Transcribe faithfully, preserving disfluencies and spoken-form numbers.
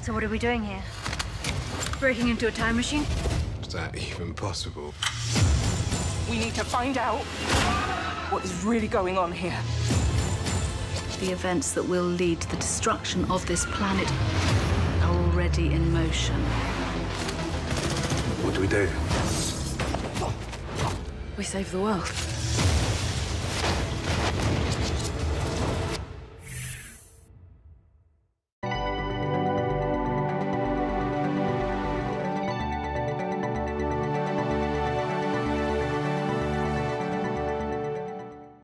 So what are we doing here? Breaking into a time machine? Is that even possible? We need to find out what is really going on here. The events that will lead to the destruction of this planet are already in motion. What do we do? We save the world.